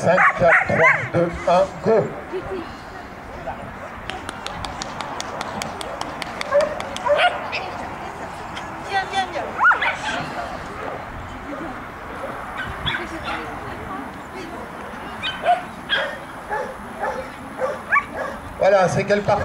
5, 4, 3, 2, 1, go. Voilà, c'est quelle partie?